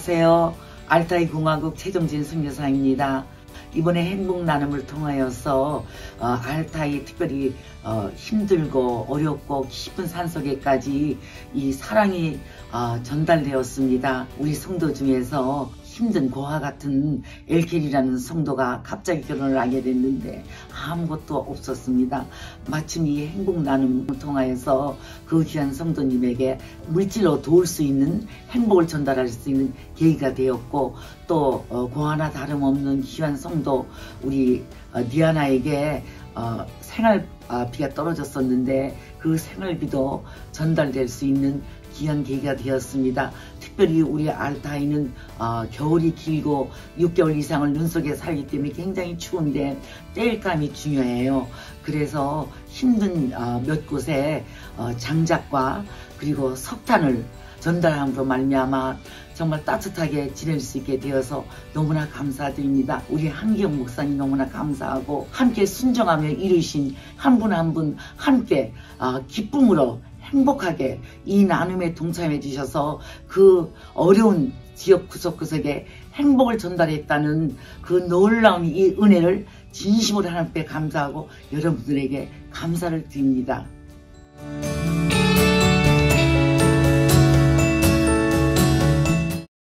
안녕하세요. 알타이 공화국 최정진 선교사입니다. 이번에 행복 나눔을 통하여서 알타이 특별히 힘들고 어렵고 깊은 산속에까지 이 사랑이 전달되었습니다. 우리 성도 중에서 힘든 고아 같은 엘켈이라는 성도가 갑자기 결혼을 하게 됐는데 아무것도 없었습니다. 마침 이 행복 나눔을 통하여서 그 귀한 성도님에게 물질로 도울 수 있는 행복을 전달할 수 있는 계기가 되었고, 또 고아나 다름없는 귀한 성도 우리 디아나에게 생활비가 떨어졌었는데 그 생활비도 전달될 수 있는 귀한 계기가 되었습니다. 특별히 우리 알타이는 겨울이 길고 6개월 이상을 눈 속에 살기 때문에 굉장히 추운데 땔감이 중요해요. 그래서 힘든 몇 곳에 장작과 그리고 석탄을 전달함으로 말미암아 정말 따뜻하게 지낼 수 있게 되어서 너무나 감사드립니다. 우리 한기영 목사님 너무나 감사하고, 함께 순종하며 이루신 한 분 한 분 함께 기쁨으로 행복하게 이 나눔에 동참해 주셔서 그 어려운 지역 구석구석에 행복을 전달했다는 그 놀라운 이 은혜를 진심으로 하나님께 감사하고 여러분들에게 감사를 드립니다.